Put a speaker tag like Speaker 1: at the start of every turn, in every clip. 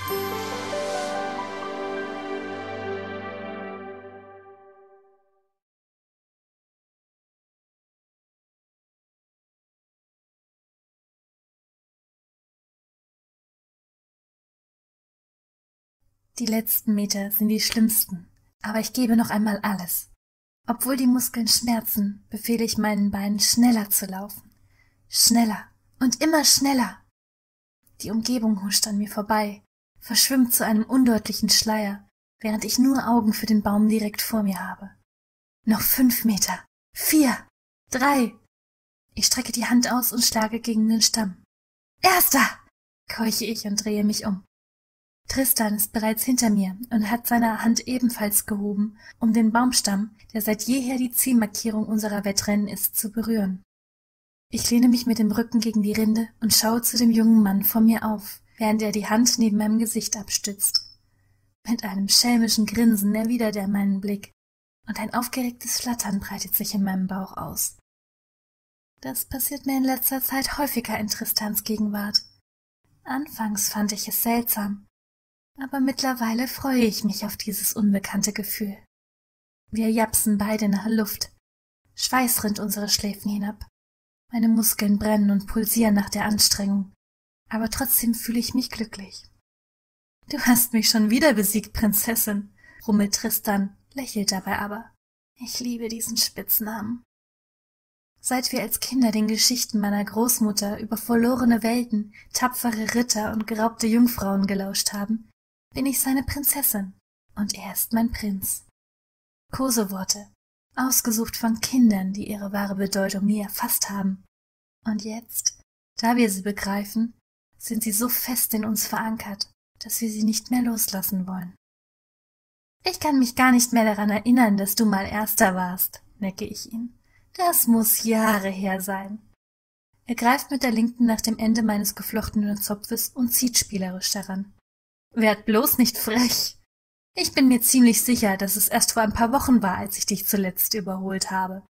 Speaker 1: Die letzten Meter sind die schlimmsten, aber ich gebe noch einmal alles. Obwohl die Muskeln schmerzen, befehle ich meinen Beinen, schneller zu laufen. Schneller und immer schneller. Die Umgebung huscht an mir vorbei, verschwimmt zu einem undeutlichen Schleier, während ich nur Augen für den Baum direkt vor mir habe. Noch 5 Meter. 4, 3. Ich strecke die Hand aus und schlage gegen den Stamm. Erster! Keuche ich und drehe mich um. Tristan ist bereits hinter mir und hat seine Hand ebenfalls gehoben, um den Baumstamm, der seit jeher die Zielmarkierung unserer Wettrennen ist, zu berühren. Ich lehne mich mit dem Rücken gegen die Rinde und schaue zu dem jungen Mann vor mir auf, während er die Hand neben meinem Gesicht abstützt. Mit einem schelmischen Grinsen erwidert er meinen Blick, und ein aufgeregtes Flattern breitet sich in meinem Bauch aus. Das passiert mir in letzter Zeit häufiger in Tristans Gegenwart. Anfangs fand ich es seltsam, aber mittlerweile freue ich mich auf dieses unbekannte Gefühl. Wir japsen beide nach Luft. Schweiß rinnt unsere Schläfen hinab. Meine Muskeln brennen und pulsieren nach der Anstrengung, aber trotzdem fühle ich mich glücklich. »Du hast mich schon wieder besiegt, Prinzessin«, rummelt Tristan, lächelt dabei aber. Ich liebe diesen Spitznamen. Seit wir als Kinder den Geschichten meiner Großmutter über verlorene Welten, tapfere Ritter und geraubte Jungfrauen gelauscht haben, bin ich seine Prinzessin und er ist mein Prinz. Koseworte, ausgesucht von Kindern, die ihre wahre Bedeutung nie erfasst haben. Und jetzt, da wir sie begreifen, sind sie so fest in uns verankert, dass wir sie nicht mehr loslassen wollen. »Ich kann mich gar nicht mehr daran erinnern, dass du mal Erster warst«, necke ich ihn. »Das muss Jahre her sein.« Er greift mit der Linken nach dem Ende meines geflochtenen Zopfes und zieht spielerisch daran. »Werd bloß nicht frech. Ich bin mir ziemlich sicher, dass es erst vor ein paar Wochen war, als ich dich zuletzt überholt habe.«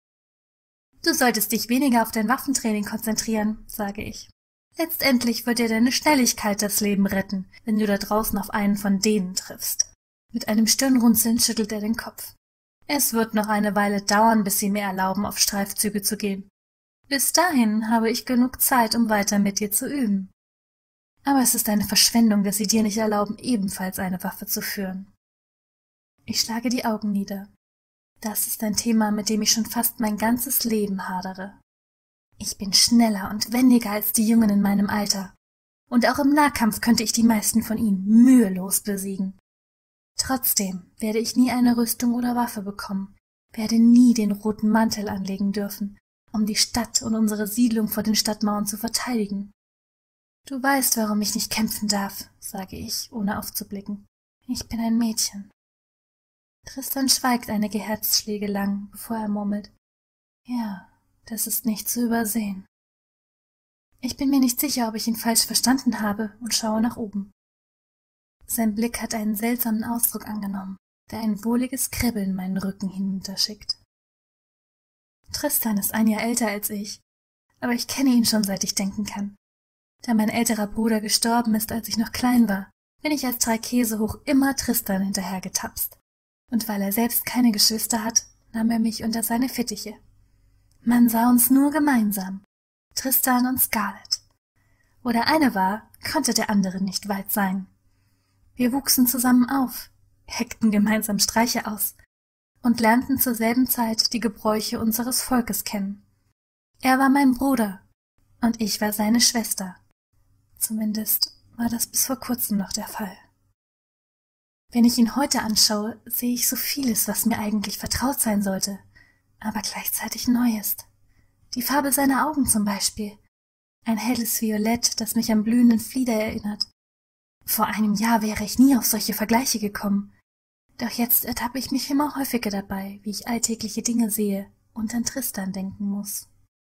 Speaker 1: »Du solltest dich weniger auf dein Waffentraining konzentrieren«, sage ich. »Letztendlich wird dir deine Schnelligkeit das Leben retten, wenn du da draußen auf einen von denen triffst.« Mit einem Stirnrunzeln schüttelt er den Kopf. »Es wird noch eine Weile dauern, bis sie mir erlauben, auf Streifzüge zu gehen. Bis dahin habe ich genug Zeit, um weiter mit dir zu üben. Aber es ist eine Verschwendung, dass sie dir nicht erlauben, ebenfalls eine Waffe zu führen.« Ich schlage die Augen nieder. Das ist ein Thema, mit dem ich schon fast mein ganzes Leben hadere. Ich bin schneller und wendiger als die Jungen in meinem Alter. Und auch im Nahkampf könnte ich die meisten von ihnen mühelos besiegen. Trotzdem werde ich nie eine Rüstung oder Waffe bekommen, werde nie den roten Mantel anlegen dürfen, um die Stadt und unsere Siedlung vor den Stadtmauern zu verteidigen. »Du weißt, warum ich nicht kämpfen darf«, sage ich, ohne aufzublicken. »Ich bin ein Mädchen.« Tristan schweigt einige Herzschläge lang, bevor er murmelt. »Ja, das ist nicht zu übersehen.« Ich bin mir nicht sicher, ob ich ihn falsch verstanden habe und schaue nach oben. Sein Blick hat einen seltsamen Ausdruck angenommen, der ein wohliges Kribbeln meinen Rücken hinunterschickt. Tristan ist ein Jahr älter als ich, aber ich kenne ihn schon, seit ich denken kann. Da mein älterer Bruder gestorben ist, als ich noch klein war, bin ich als Dreikäsehoch immer Tristan hinterhergetapst. Und weil er selbst keine Geschwister hat, nahm er mich unter seine Fittiche. Man sah uns nur gemeinsam, Tristan und Scarlett. Wo der eine war, konnte der andere nicht weit sein. Wir wuchsen zusammen auf, heckten gemeinsam Streiche aus und lernten zur selben Zeit die Gebräuche unseres Volkes kennen. Er war mein Bruder und ich war seine Schwester. Zumindest war das bis vor kurzem noch der Fall. Wenn ich ihn heute anschaue, sehe ich so vieles, was mir eigentlich vertraut sein sollte, aber gleichzeitig neu ist. Die Farbe seiner Augen zum Beispiel. Ein helles Violett, das mich an blühenden Flieder erinnert. Vor einem Jahr wäre ich nie auf solche Vergleiche gekommen. Doch jetzt ertappe ich mich immer häufiger dabei, wie ich alltägliche Dinge sehe und an Tristan denken muss.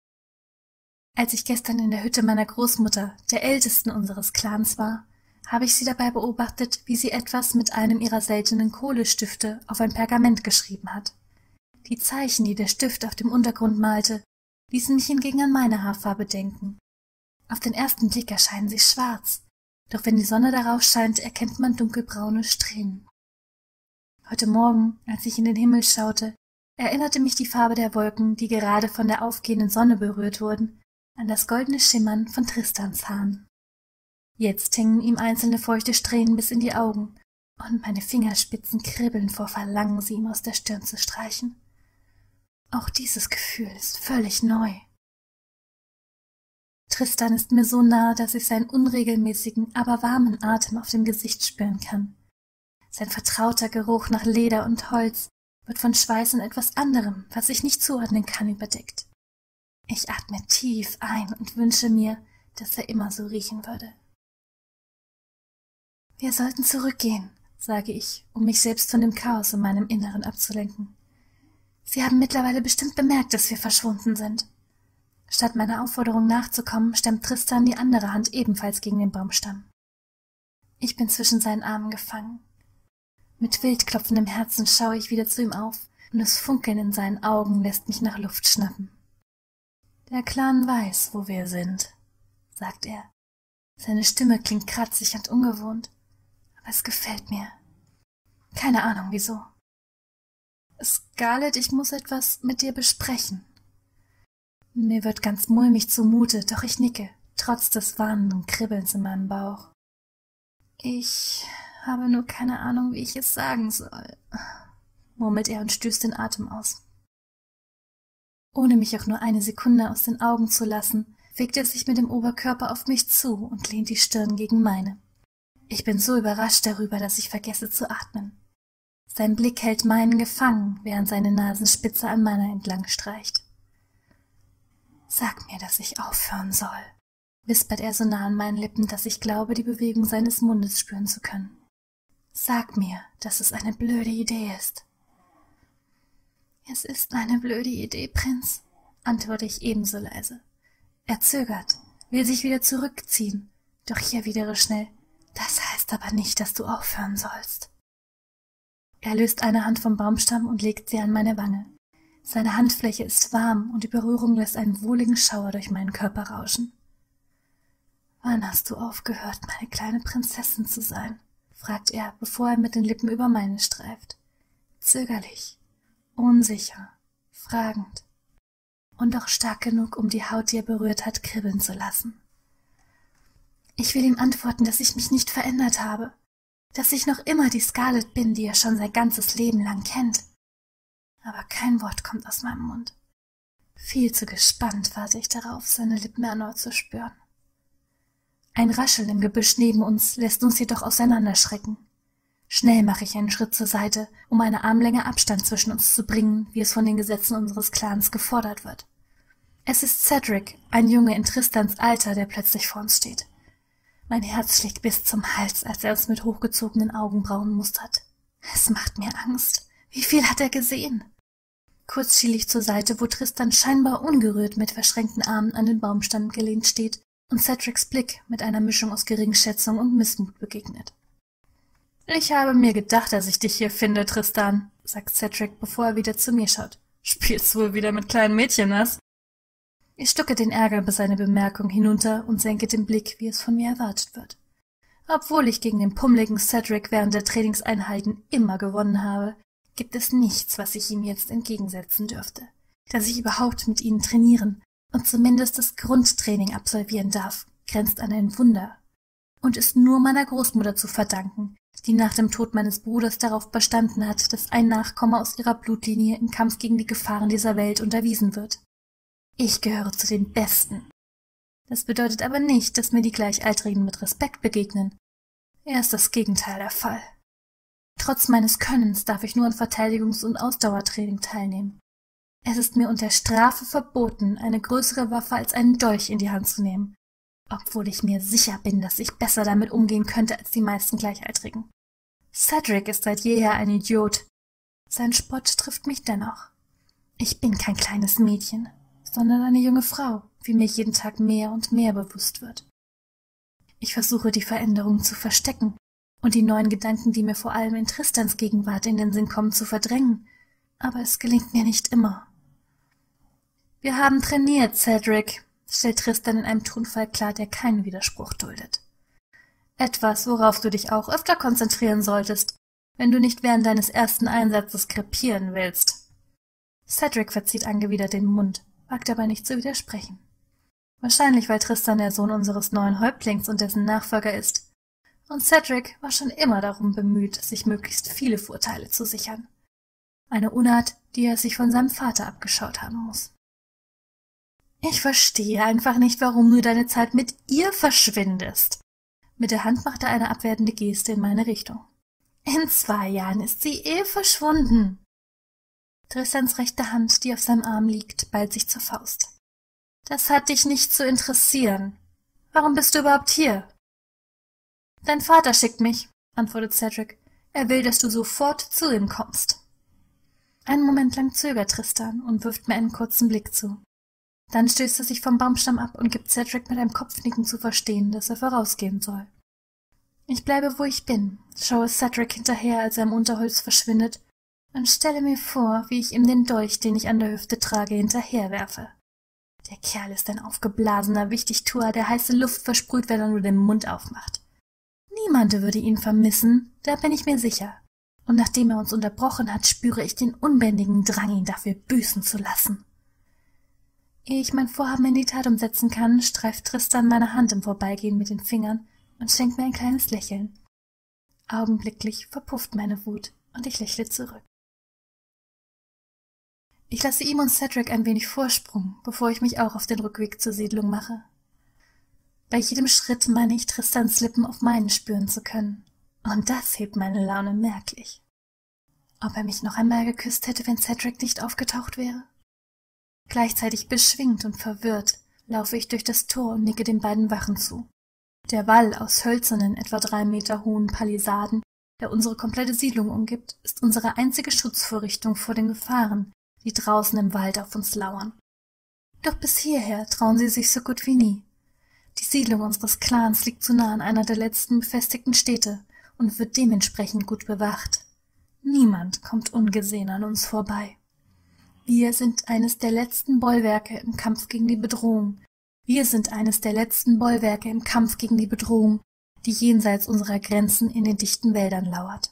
Speaker 1: Als ich gestern in der Hütte meiner Großmutter, der ältesten unseres Clans, war, habe ich sie dabei beobachtet, wie sie etwas mit einem ihrer seltenen Kohlestifte auf ein Pergament geschrieben hat. Die Zeichen, die der Stift auf dem Untergrund malte, ließen mich hingegen an meine Haarfarbe denken. Auf den ersten Blick erscheinen sie schwarz, doch wenn die Sonne darauf scheint, erkennt man dunkelbraune Strähnen. Heute Morgen, als ich in den Himmel schaute, erinnerte mich die Farbe der Wolken, die gerade von der aufgehenden Sonne berührt wurden, an das goldene Schimmern von Tristans Haaren. Jetzt hingen ihm einzelne feuchte Strähnen bis in die Augen, und meine Fingerspitzen kribbeln vor Verlangen, sie ihm aus der Stirn zu streichen. Auch dieses Gefühl ist völlig neu. Tristan ist mir so nahe, dass ich seinen unregelmäßigen, aber warmen Atem auf dem Gesicht spüren kann. Sein vertrauter Geruch nach Leder und Holz wird von Schweiß und etwas anderem, was ich nicht zuordnen kann, überdeckt. Ich atme tief ein und wünsche mir, dass er immer so riechen würde. Wir sollten zurückgehen, sage ich, um mich selbst von dem Chaos in meinem Inneren abzulenken. Sie haben mittlerweile bestimmt bemerkt, dass wir verschwunden sind. Statt meiner Aufforderung nachzukommen, stemmt Tristan die andere Hand ebenfalls gegen den Baumstamm. Ich bin zwischen seinen Armen gefangen. Mit wild klopfendem Herzen schaue ich wieder zu ihm auf, und das Funkeln in seinen Augen lässt mich nach Luft schnappen. Der Clan weiß, wo wir sind, sagt er. Seine Stimme klingt kratzig und ungewohnt, aber es gefällt mir. Keine Ahnung wieso. Scarlett, ich muss etwas mit dir besprechen. Mir wird ganz mulmig zumute, doch ich nicke, trotz des warnenden Kribbelns in meinem Bauch. Ich habe nur keine Ahnung, wie ich es sagen soll, murmelt er und stößt den Atem aus. Ohne mich auch nur eine Sekunde aus den Augen zu lassen, legt er sich mit dem Oberkörper auf mich zu und lehnt die Stirn gegen meine. Ich bin so überrascht darüber, dass ich vergesse zu atmen. Sein Blick hält meinen gefangen, während seine Nasenspitze an meiner entlang streicht. »Sag mir, dass ich aufhören soll«, wispert er so nah an meinen Lippen, dass ich glaube, die Bewegung seines Mundes spüren zu können. »Sag mir, dass es eine blöde Idee ist.« »Es ist eine blöde Idee, Prinz«, antworte ich ebenso leise. Er zögert, will sich wieder zurückziehen, doch ich erwidere schnell, »Das heißt aber nicht, dass du aufhören sollst.« Er löst eine Hand vom Baumstamm und legt sie an meine Wange. Seine Handfläche ist warm und die Berührung lässt einen wohligen Schauer durch meinen Körper rauschen. »Wann hast du aufgehört, meine kleine Prinzessin zu sein?« fragt er, bevor er mit den Lippen über meine streift. Zögerlich, unsicher, fragend und doch stark genug, um die Haut, die er berührt hat, kribbeln zu lassen. Ich will ihm antworten, dass ich mich nicht verändert habe, dass ich noch immer die Scarlett bin, die er schon sein ganzes Leben lang kennt. Aber kein Wort kommt aus meinem Mund. Viel zu gespannt warte ich darauf, seine Lippen erneut zu spüren. Ein Rascheln im Gebüsch neben uns lässt uns jedoch auseinanderschrecken. Schnell mache ich einen Schritt zur Seite, um eine Armlänge Abstand zwischen uns zu bringen, wie es von den Gesetzen unseres Clans gefordert wird. Es ist Cedric, ein Junge in Tristans Alter, der plötzlich vor uns steht. Mein Herz schlägt bis zum Hals, als er uns mit hochgezogenen Augenbrauen mustert. Es macht mir Angst. Wie viel hat er gesehen? Kurz schiele ich zur Seite, wo Tristan scheinbar ungerührt mit verschränkten Armen an den Baumstamm gelehnt steht und Cedrics Blick mit einer Mischung aus Geringschätzung und Missmut begegnet. »Ich habe mir gedacht, dass ich dich hier finde, Tristan«, sagt Cedric, bevor er wieder zu mir schaut. »Spielst wohl wieder mit kleinen Mädchen, was?« Ich stucke den Ärger über seine Bemerkung hinunter und senke den Blick, wie es von mir erwartet wird. Obwohl ich gegen den pummeligen Cedric während der Trainingseinheiten immer gewonnen habe, gibt es nichts, was ich ihm jetzt entgegensetzen dürfte. Dass ich überhaupt mit ihnen trainieren und zumindest das Grundtraining absolvieren darf, grenzt an ein Wunder und ist nur meiner Großmutter zu verdanken, die nach dem Tod meines Bruders darauf bestanden hat, dass ein Nachkomme aus ihrer Blutlinie im Kampf gegen die Gefahren dieser Welt unterwiesen wird. Ich gehöre zu den Besten. Das bedeutet aber nicht, dass mir die Gleichaltrigen mit Respekt begegnen. Eher ist das Gegenteil der Fall. Trotz meines Könnens darf ich nur an Verteidigungs- und Ausdauertraining teilnehmen. Es ist mir unter Strafe verboten, eine größere Waffe als einen Dolch in die Hand zu nehmen, obwohl ich mir sicher bin, dass ich besser damit umgehen könnte als die meisten Gleichaltrigen. Cedric ist seit jeher ein Idiot. Sein Spott trifft mich dennoch. Ich bin kein kleines Mädchen, sondern eine junge Frau, wie mir jeden Tag mehr und mehr bewusst wird. Ich versuche, die Veränderungen zu verstecken und die neuen Gedanken, die mir vor allem in Tristans Gegenwart in den Sinn kommen, zu verdrängen, aber es gelingt mir nicht immer. »Wir haben trainiert, Cedric«, stellt Tristan in einem Tonfall klar, der keinen Widerspruch duldet. Etwas, worauf du dich auch öfter konzentrieren solltest, wenn du nicht während deines ersten Einsatzes krepieren willst. Cedric verzieht angewidert den Mund, wagt aber nicht zu widersprechen. Wahrscheinlich, weil Tristan der Sohn unseres neuen Häuptlings und dessen Nachfolger ist. Und Cedric war schon immer darum bemüht, sich möglichst viele Vorteile zu sichern. Eine Unart, die er sich von seinem Vater abgeschaut haben muss. Ich verstehe einfach nicht, warum du deine Zeit mit ihr verschwindest. Mit der Hand macht er eine abwertende Geste in meine Richtung. In 2 Jahren ist sie verschwunden. Tristans rechte Hand, die auf seinem Arm liegt, ballt sich zur Faust. Das hat dich nicht zu interessieren. Warum bist du überhaupt hier? Dein Vater schickt mich, antwortet Cedric. Er will, dass du sofort zu ihm kommst. Einen Moment lang zögert Tristan und wirft mir einen kurzen Blick zu. Dann stößt er sich vom Baumstamm ab und gibt Cedric mit einem Kopfnicken zu verstehen, dass er vorausgehen soll. Ich bleibe, wo ich bin, schaue Cedric hinterher, als er im Unterholz verschwindet, und stelle mir vor, wie ich ihm den Dolch, den ich an der Hüfte trage, hinterherwerfe. Der Kerl ist ein aufgeblasener Wichtigtuer, der heiße Luft versprüht, wenn er nur den Mund aufmacht. Niemand würde ihn vermissen, da bin ich mir sicher. Und nachdem er uns unterbrochen hat, spüre ich den unbändigen Drang, ihn dafür büßen zu lassen. Ehe ich mein Vorhaben in die Tat umsetzen kann, streift Tristan meine Hand im Vorbeigehen mit den Fingern und schenkt mir ein kleines Lächeln. Augenblicklich verpufft meine Wut und ich lächle zurück. Ich lasse ihm und Cedric ein wenig Vorsprung, bevor ich mich auch auf den Rückweg zur Siedlung mache. Bei jedem Schritt meine ich, Tristans Lippen auf meinen spüren zu können. Und das hebt meine Laune merklich. Ob er mich noch einmal geküsst hätte, wenn Cedric nicht aufgetaucht wäre? Gleichzeitig beschwingt und verwirrt laufe ich durch das Tor und nicke den beiden Wachen zu. Der Wall aus hölzernen, etwa 3 Meter hohen Palisaden, der unsere komplette Siedlung umgibt, ist unsere einzige Schutzvorrichtung vor den Gefahren, die draußen im Wald auf uns lauern. Doch bis hierher trauen sie sich so gut wie nie. Die Siedlung unseres Clans liegt zu nah an einer der letzten befestigten Städte und wird dementsprechend gut bewacht. Niemand kommt ungesehen an uns vorbei. Wir sind eines der letzten Bollwerke im Kampf gegen die Bedrohung. Wir sind eines der letzten Bollwerke im Kampf gegen die Bedrohung, die jenseits unserer Grenzen in den dichten Wäldern lauert.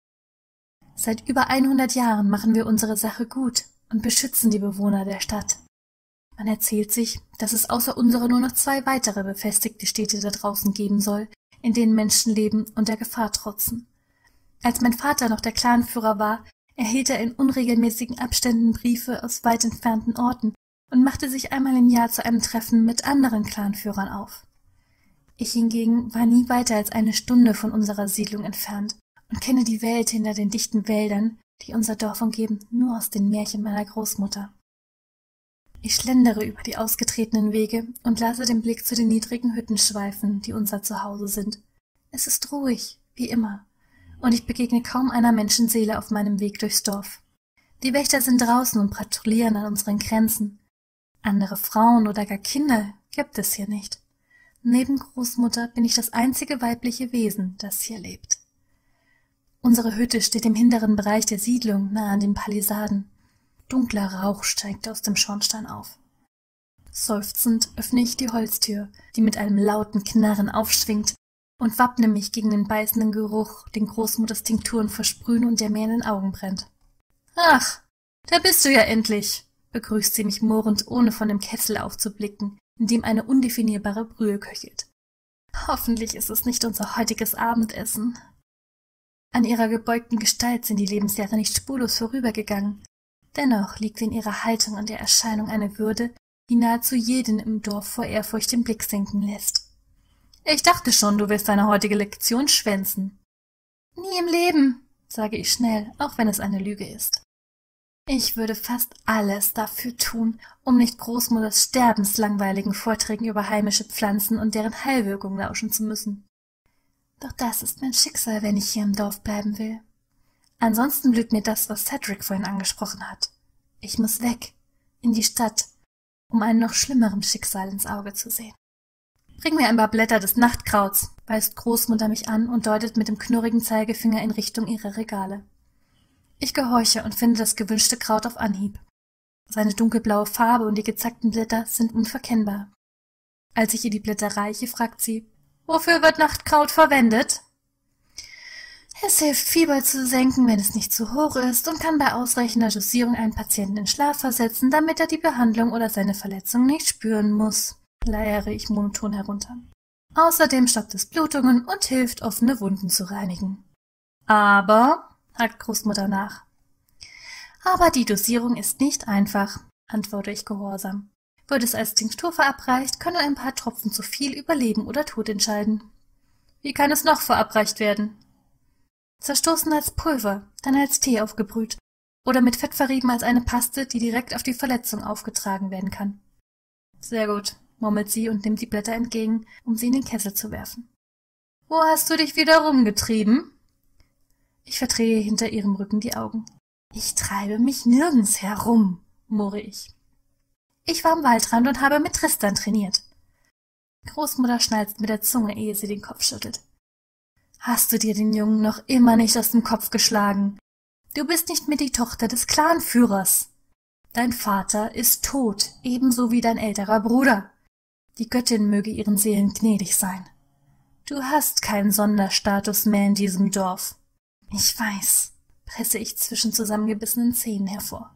Speaker 1: Seit über 100 Jahren machen wir unsere Sache gut und beschützen die Bewohner der Stadt. Man erzählt sich, dass es außer unserer nur noch 2 weitere befestigte Städte da draußen geben soll, in denen Menschen leben und der Gefahr trotzen. Als mein Vater noch der Clanführer war, erhielt er in unregelmäßigen Abständen Briefe aus weit entfernten Orten und machte sich einmal im Jahr zu einem Treffen mit anderen Clanführern auf. Ich hingegen war nie weiter als 1 Stunde von unserer Siedlung entfernt und kenne die Welt hinter den dichten Wäldern, die unser Dorf umgeben, nur aus den Märchen meiner Großmutter. Ich schlendere über die ausgetretenen Wege und lasse den Blick zu den niedrigen Hütten schweifen, die unser Zuhause sind. Es ist ruhig, wie immer, und ich begegne kaum einer Menschenseele auf meinem Weg durchs Dorf. Die Wächter sind draußen und patrouillieren an unseren Grenzen. Andere Frauen oder gar Kinder gibt es hier nicht. Neben Großmutter bin ich das einzige weibliche Wesen, das hier lebt. Unsere Hütte steht im hinteren Bereich der Siedlung, nahe an den Palisaden. Dunkler Rauch steigt aus dem Schornstein auf. Seufzend öffne ich die Holztür, die mit einem lauten Knarren aufschwingt, und wappne mich gegen den beißenden Geruch, den Großmutters Tinkturen versprühen und der mir in den Augen brennt. »Ach, da bist du ja endlich«, begrüßt sie mich murrend, ohne von dem Kessel aufzublicken, in dem eine undefinierbare Brühe köchelt. Hoffentlich ist es nicht unser heutiges Abendessen. An ihrer gebeugten Gestalt sind die Lebensjahre nicht spurlos vorübergegangen. Dennoch liegt in ihrer Haltung und der Erscheinung eine Würde, die nahezu jeden im Dorf vor Ehrfurcht den Blick senken lässt. »Ich dachte schon, du wirst deine heutige Lektion schwänzen.« »Nie im Leben«, sage ich schnell, auch wenn es eine Lüge ist. Ich würde fast alles dafür tun, um nicht Großmutters sterbenslangweiligen Vorträgen über heimische Pflanzen und deren Heilwirkung lauschen zu müssen. Doch das ist mein Schicksal, wenn ich hier im Dorf bleiben will. Ansonsten blüht mir das, was Cedric vorhin angesprochen hat. Ich muss weg, in die Stadt, um einem noch schlimmeren Schicksal ins Auge zu sehen. »Bring mir ein paar Blätter des Nachtkrauts«, weist Großmutter mich an und deutet mit dem knurrigen Zeigefinger in Richtung ihrer Regale. Ich gehorche und finde das gewünschte Kraut auf Anhieb. Seine dunkelblaue Farbe und die gezackten Blätter sind unverkennbar. Als ich ihr die Blätter reiche, fragt sie, Wofür wird Nachtkraut verwendet? Es hilft, Fieber zu senken, wenn es nicht zu hoch ist, und kann bei ausreichender Dosierung einen Patienten in Schlaf versetzen, damit er die Behandlung oder seine Verletzung nicht spüren muss, leiere ich monoton herunter. Außerdem stoppt es Blutungen und hilft, offene Wunden zu reinigen. Aber, hakt Großmutter nach. Aber die Dosierung ist nicht einfach, antworte ich gehorsam. Wird es als Tinktur verabreicht, können ein paar Tropfen zu viel über Leben oder Tod entscheiden. Wie kann es noch verabreicht werden? Zerstoßen als Pulver, dann als Tee aufgebrüht oder mit Fett verrieben als eine Paste, die direkt auf die Verletzung aufgetragen werden kann. Sehr gut, murmelt sie und nimmt die Blätter entgegen, um sie in den Kessel zu werfen. Wo hast du dich wieder rumgetrieben? Ich verdrehe hinter ihrem Rücken die Augen. Ich treibe mich nirgends herum, murre ich. Ich war am Waldrand und habe mit Tristan trainiert. Großmutter schnalzt mit der Zunge, ehe sie den Kopf schüttelt. Hast du dir den Jungen noch immer nicht aus dem Kopf geschlagen? Du bist nicht mehr die Tochter des Clanführers. Dein Vater ist tot, ebenso wie dein älterer Bruder. Die Göttin möge ihren Seelen gnädig sein. Du hast keinen Sonderstatus mehr in diesem Dorf. Ich weiß, presse ich zwischen zusammengebissenen Zähnen hervor.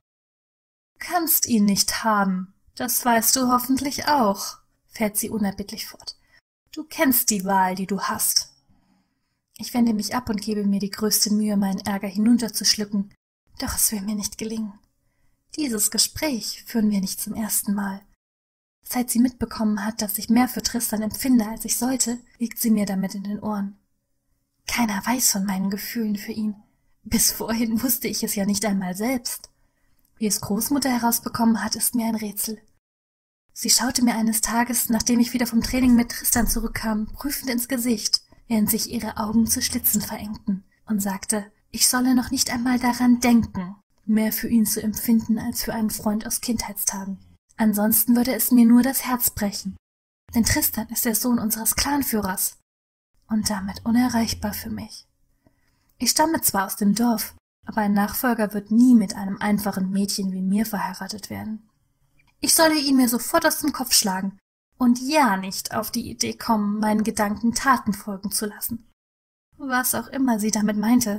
Speaker 1: Kannst ihn nicht haben, das weißt du hoffentlich auch, fährt sie unerbittlich fort. Du kennst die Wahl, die du hast. Ich wende mich ab und gebe mir die größte Mühe, meinen Ärger hinunterzuschlucken, doch es will mir nicht gelingen. Dieses Gespräch führen wir nicht zum ersten Mal. Seit sie mitbekommen hat, dass ich mehr für Tristan empfinde, als ich sollte, liegt sie mir damit in den Ohren. Keiner weiß von meinen Gefühlen für ihn. Bis vorhin wusste ich es ja nicht einmal selbst. Wie es Großmutter herausbekommen hat, ist mir ein Rätsel. Sie schaute mir eines Tages, nachdem ich wieder vom Training mit Tristan zurückkam, prüfend ins Gesicht, während sich ihre Augen zu Schlitzen verengten, und sagte, ich solle noch nicht einmal daran denken, mehr für ihn zu empfinden als für einen Freund aus Kindheitstagen. Ansonsten würde es mir nur das Herz brechen, denn Tristan ist der Sohn unseres Clanführers und damit unerreichbar für mich. Ich stamme zwar aus dem Dorf, aber ein Nachfolger wird nie mit einem einfachen Mädchen wie mir verheiratet werden. Ich solle ihn mir sofort aus dem Kopf schlagen und ja nicht auf die Idee kommen, meinen Gedanken Taten folgen zu lassen. Was auch immer sie damit meinte.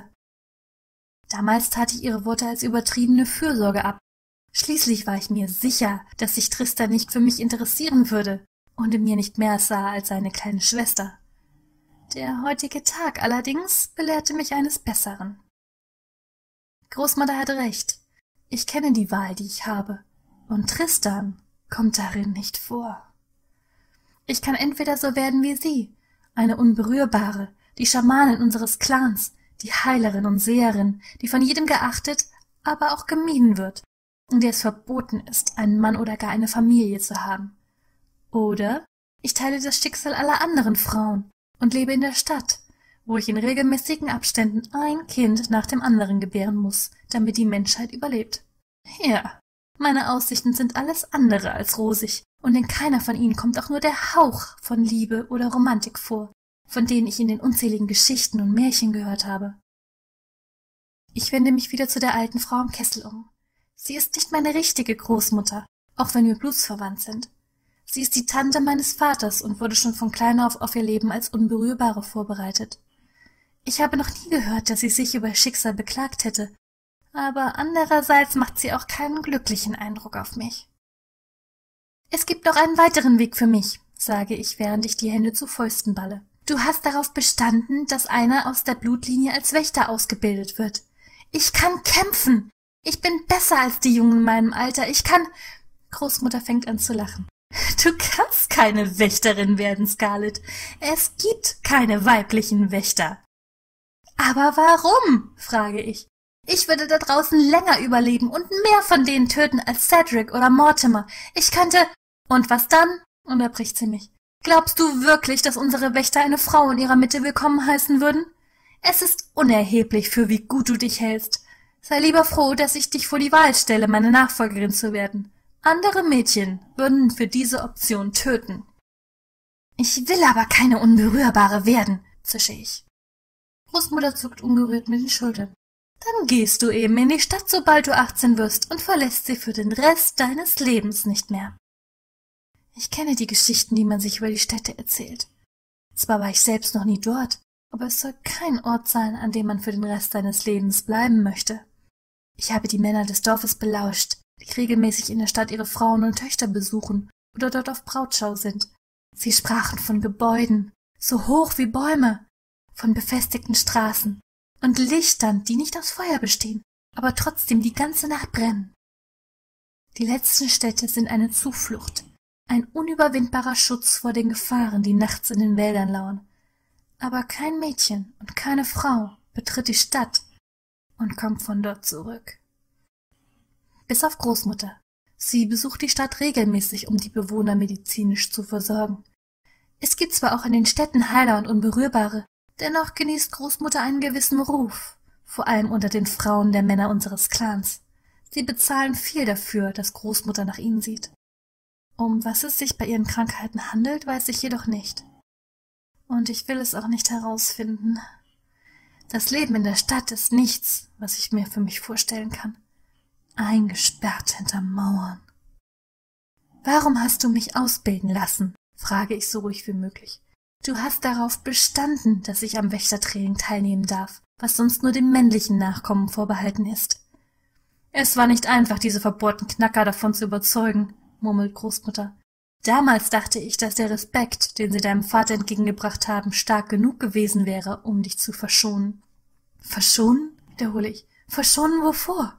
Speaker 1: Damals tat ich ihre Worte als übertriebene Fürsorge ab. Schließlich war ich mir sicher, dass sich Tristan nicht für mich interessieren würde und in mir nicht mehr sah als seine kleine Schwester. Der heutige Tag allerdings belehrte mich eines Besseren. Großmutter hatte recht. Ich kenne die Wahl, die ich habe, und Tristan kommt darin nicht vor. Ich kann entweder so werden wie sie, eine Unberührbare, die Schamanin unseres Clans, die Heilerin und Seherin, die von jedem geachtet, aber auch gemieden wird, und der es verboten ist, einen Mann oder gar eine Familie zu haben. Oder ich teile das Schicksal aller anderen Frauen und lebe in der Stadt, wo ich in regelmäßigen Abständen ein Kind nach dem anderen gebären muss, damit die Menschheit überlebt. Ja, meine Aussichten sind alles andere als rosig, und in keiner von ihnen kommt auch nur der Hauch von Liebe oder Romantik vor, von denen ich in den unzähligen Geschichten und Märchen gehört habe. Ich wende mich wieder zu der alten Frau am Kessel um. Sie ist nicht meine richtige Großmutter, auch wenn wir blutsverwandt sind. Sie ist die Tante meines Vaters und wurde schon von klein auf ihr Leben als Unberührbare vorbereitet. Ich habe noch nie gehört, dass sie sich über ihr Schicksal beklagt hätte, aber andererseits macht sie auch keinen glücklichen Eindruck auf mich. Es gibt noch einen weiteren Weg für mich, sage ich, während ich die Hände zu Fäusten balle. Du hast darauf bestanden, dass einer aus der Blutlinie als Wächter ausgebildet wird. Ich kann kämpfen. Ich bin besser als die Jungen in meinem Alter. Ich kann... Großmutter fängt an zu lachen. Du kannst keine Wächterin werden, Scarlett. Es gibt keine weiblichen Wächter. Aber warum? Frage ich. Ich würde da draußen länger überleben und mehr von denen töten als Cedric oder Mortimer. Ich könnte... Und was dann? Unterbricht sie mich. Glaubst du wirklich, dass unsere Wächter eine Frau in ihrer Mitte willkommen heißen würden? Es ist unerheblich, für wie gut du dich hältst. Sei lieber froh, dass ich dich vor die Wahl stelle, meine Nachfolgerin zu werden. Andere Mädchen würden für diese Option töten. Ich will aber keine Unberührbare werden, zische ich. Großmutter zuckt ungerührt mit den Schultern. Dann gehst du eben in die Stadt, sobald du 18 wirst, und verlässt sie für den Rest deines Lebens nicht mehr. Ich kenne die Geschichten, die man sich über die Städte erzählt. Zwar war ich selbst noch nie dort, aber es soll kein Ort sein, an dem man für den Rest seines Lebens bleiben möchte. Ich habe die Männer des Dorfes belauscht, die regelmäßig in der Stadt ihre Frauen und Töchter besuchen oder dort auf Brautschau sind. Sie sprachen von Gebäuden, so hoch wie Bäume, von befestigten Straßen und Lichtern, die nicht aus Feuer bestehen, aber trotzdem die ganze Nacht brennen. Die letzten Städte sind eine Zuflucht, ein unüberwindbarer Schutz vor den Gefahren, die nachts in den Wäldern lauern. Aber kein Mädchen und keine Frau betritt die Stadt und kommt von dort zurück. Bis auf Großmutter. Sie besucht die Stadt regelmäßig, um die Bewohner medizinisch zu versorgen. Es gibt zwar auch in den Städten Heiler und Unberührbare, dennoch genießt Großmutter einen gewissen Ruf, vor allem unter den Frauen der Männer unseres Clans. Sie bezahlen viel dafür, dass Großmutter nach ihnen sieht. Um was es sich bei ihren Krankheiten handelt, weiß ich jedoch nicht. Und ich will es auch nicht herausfinden. Das Leben in der Stadt ist nichts, was ich mir für mich vorstellen kann. Eingesperrt hinter Mauern. »Warum hast du mich ausbilden lassen?« frage ich so ruhig wie möglich. »Du hast darauf bestanden, dass ich am Wächtertraining teilnehmen darf, was sonst nur den männlichen Nachkommen vorbehalten ist.« »Es war nicht einfach, diese verbohrten Knacker davon zu überzeugen«, murmelt Großmutter. »Damals dachte ich, dass der Respekt, den sie deinem Vater entgegengebracht haben, stark genug gewesen wäre, um dich zu verschonen.« »Verschonen?« wiederhole ich. »Verschonen wovor?«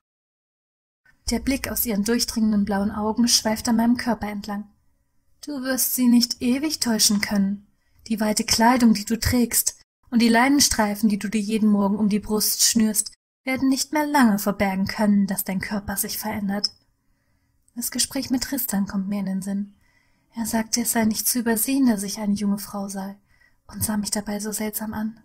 Speaker 1: Der Blick aus ihren durchdringenden blauen Augen schweift an meinem Körper entlang. »Du wirst sie nicht ewig täuschen können. Die weite Kleidung, die du trägst, und die Leinenstreifen, die du dir jeden Morgen um die Brust schnürst, werden nicht mehr lange verbergen können, dass dein Körper sich verändert.« Das Gespräch mit Tristan kommt mir in den Sinn. Er sagte, es sei nicht zu übersehen, dass ich eine junge Frau sei, und sah mich dabei so seltsam an.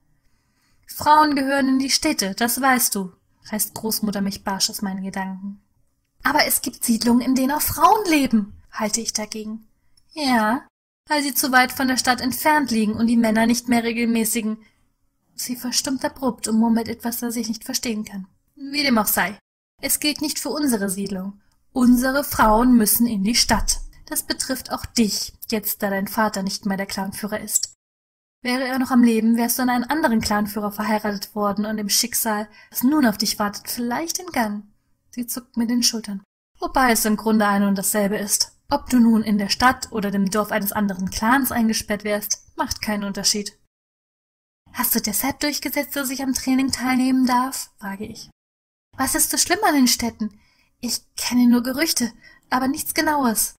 Speaker 1: »Frauen gehören in die Städte, das weißt du«, reißt Großmutter mich barsch aus meinen Gedanken. »Aber es gibt Siedlungen, in denen auch Frauen leben«, halte ich dagegen. »Ja, weil sie zu weit von der Stadt entfernt liegen und die Männer nicht mehr regelmäßigen...« Sie verstummt abrupt und murmelt etwas, das ich nicht verstehen kann. »Wie dem auch sei. Es gilt nicht für unsere Siedlung. Unsere Frauen müssen in die Stadt. Das betrifft auch dich, jetzt da dein Vater nicht mehr der Clanführer ist. Wäre er noch am Leben, wärst du an einen anderen Clanführer verheiratet worden und dem Schicksal, das nun auf dich wartet, vielleicht entgangen.« Sie zuckt mit den Schultern. »Wobei es im Grunde ein und dasselbe ist. Ob du nun in der Stadt oder dem Dorf eines anderen Clans eingesperrt wärst, macht keinen Unterschied.« »Hast du deshalb durchgesetzt, dass ich am Training teilnehmen darf?« frage ich. »Was ist so schlimm an den Städten? Ich kenne nur Gerüchte, aber nichts Genaues.«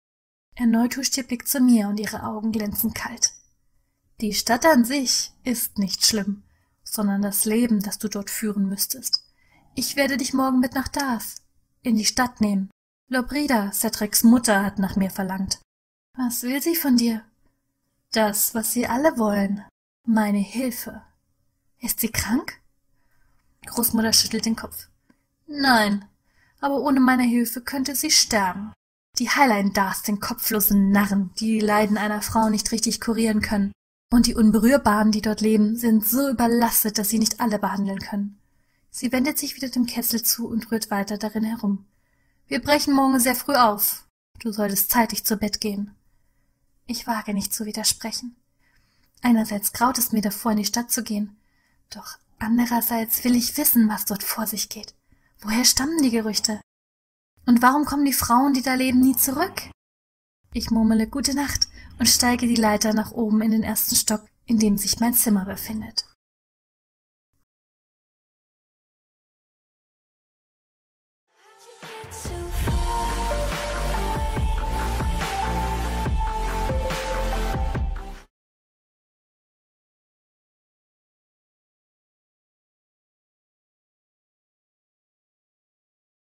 Speaker 1: Erneut huscht ihr Blick zu mir und ihre Augen glänzen kalt. »Die Stadt an sich ist nicht schlimm, sondern das Leben, das du dort führen müsstest. Ich werde dich morgen mit nach Darth, in die Stadt nehmen. Lobrida, Cedrics Mutter, hat nach mir verlangt.« »Was will sie von dir?« »Das, was sie alle wollen. Meine Hilfe.« »Ist sie krank?« Großmutter schüttelt den Kopf. »Nein, aber ohne meine Hilfe könnte sie sterben. Die Heiler in Darth sind kopflose Narren, die die Leiden einer Frau nicht richtig kurieren können. Und die Unberührbaren, die dort leben, sind so überlastet, dass sie nicht alle behandeln können.« Sie wendet sich wieder dem Kessel zu und rührt weiter darin herum. »Wir brechen morgen sehr früh auf. Du solltest zeitig zu Bett gehen.« Ich wage nicht zu widersprechen. Einerseits graut es mir davor, in die Stadt zu gehen, doch andererseits will ich wissen, was dort vor sich geht. Woher stammen die Gerüchte? Und warum kommen die Frauen, die da leben, nie zurück? Ich murmele Gute Nacht und steige die Leiter nach oben in den ersten Stock, in dem sich mein Zimmer befindet.